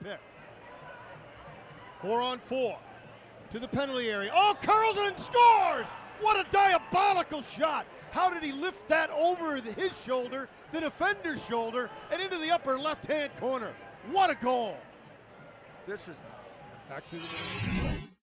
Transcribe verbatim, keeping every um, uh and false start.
picked. Four on four to the penalty area. Oh, curls and scores! What a diabolical shot! How did he lift that over his shoulder, the defender's shoulder, and into the upper left-hand corner? What a goal! This is back to the